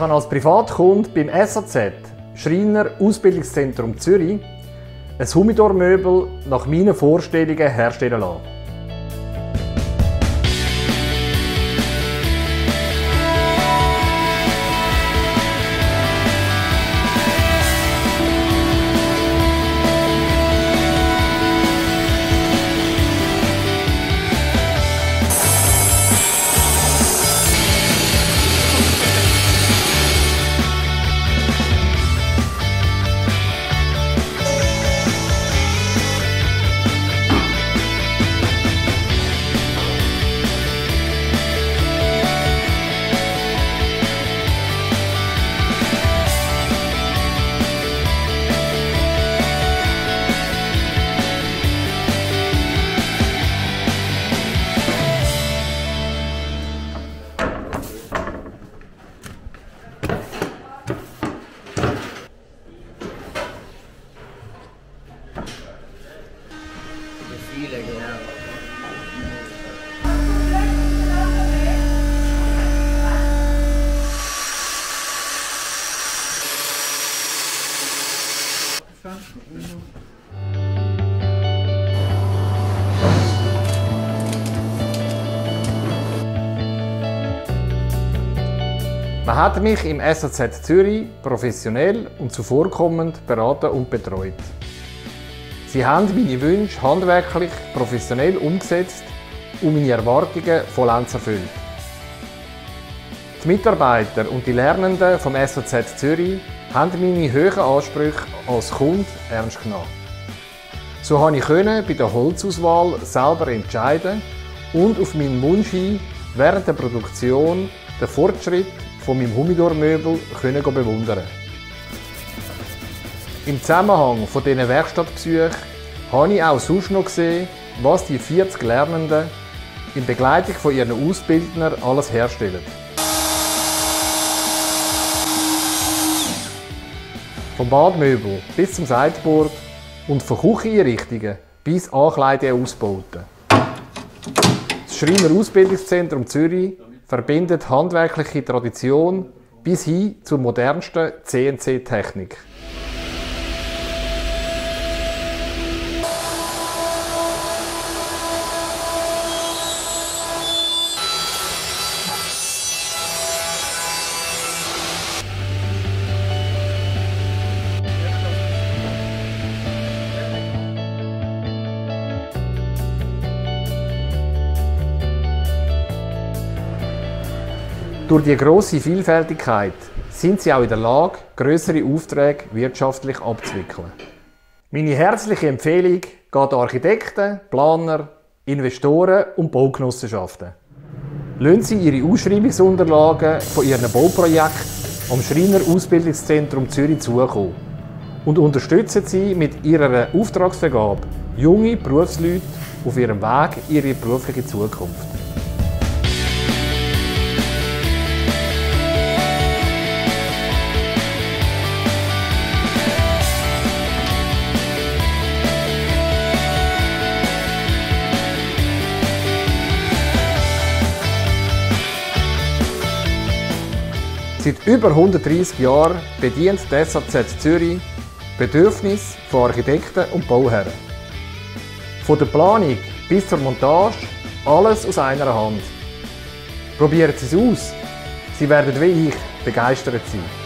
habe als Privatkunde beim SAZ Schreiner Ausbildungszentrum Zürich ein Humidor-Möbel nach meinen Vorstellungen herstellen lassen. Viele, genau. Man hat mich im SAZ Zürich professionell und zuvorkommend beraten und betreut. Sie haben meine Wünsche handwerklich professionell umgesetzt und meine Erwartungen vollends erfüllt. Die Mitarbeiter und die Lernenden vom SAZ Zürich haben meine hohen Ansprüche als Kunde ernst genommen. So konnte ich bei der Holzauswahl selber entscheiden und auf meinen Wunsch hin während der Produktion den Fortschritt von meinem Humidor-Möbel bewundern. Im Zusammenhang von diesen Werkstattbesuchen habe ich auch sonst noch gesehen, was die 40 Lernenden in Begleitung von ihren Ausbildnern alles herstellen. Vom Badmöbel bis zum Sideboard und von Kücheneinrichtungen bis Ankleideausbauten. Das Schreiner Ausbildungszentrum Zürich verbindet handwerkliche Tradition bis hin zur modernsten CNC-Technik. Durch die grosse Vielfältigkeit sind sie auch in der Lage, grössere Aufträge wirtschaftlich abzuwickeln. Meine herzliche Empfehlung geht an Architekten, Planer, Investoren und Baugenossenschaften. Lassen Sie Ihre Ausschreibungsunterlagen von Ihren Bauprojekten am Schreiner Ausbildungszentrum Zürich zukommen und unterstützen Sie mit Ihrer Auftragsvergabe junge Berufsleute auf ihrem Weg in ihre berufliche Zukunft. Seit über 130 Jahren bedient die SAZ Zürich Bedürfnisse von Architekten und Bauherren. Von der Planung bis zur Montage, alles aus einer Hand. Probieren Sie es aus. Sie werden wie ich begeistert sein.